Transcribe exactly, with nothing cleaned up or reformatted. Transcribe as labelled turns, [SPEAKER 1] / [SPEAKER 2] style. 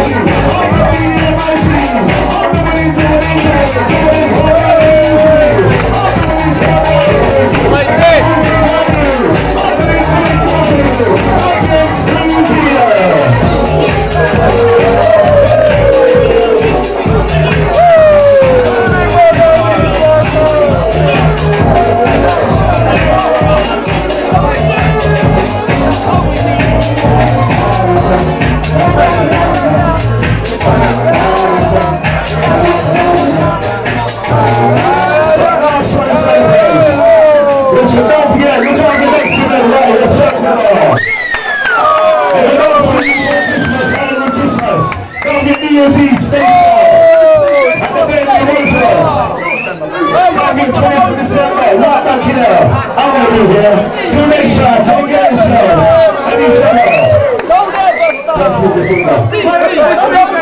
[SPEAKER 1] I'm gonna be here. Two next shots. Don't get yourself. I need your help.
[SPEAKER 2] Don't ever stop.